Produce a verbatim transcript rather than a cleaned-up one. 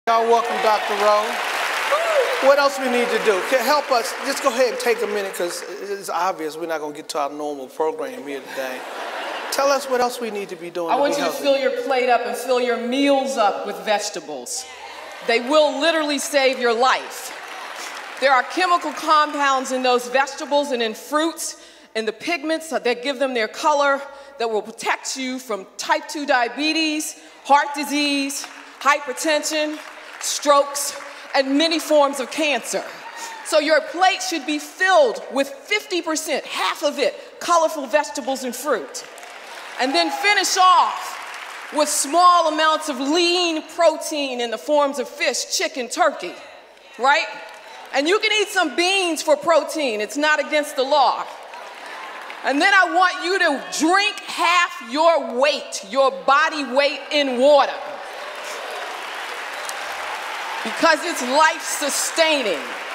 Y'all welcome Doctor Rowe. What else we need to do? Can help us, just go ahead and take a minute because it's obvious we're not going to get to our normal program here today. Tell us what else we need to be doing. I to want be you healthy. to fill your plate up and fill your meals up with vegetables. They will literally save your life. There are chemical compounds in those vegetables and in fruits and the pigments that give them their color that will protect you from type two diabetes, heart disease, hypertension, strokes, and many forms of cancer. So your plate should be filled with fifty percent, half of it, colorful vegetables and fruit. And then finish off with small amounts of lean protein in the forms of fish, chicken, turkey, right? And you can eat some beans for protein. It's not against the law. And then I want you to drink half your weight, your body weight in water. Because it's life-sustaining.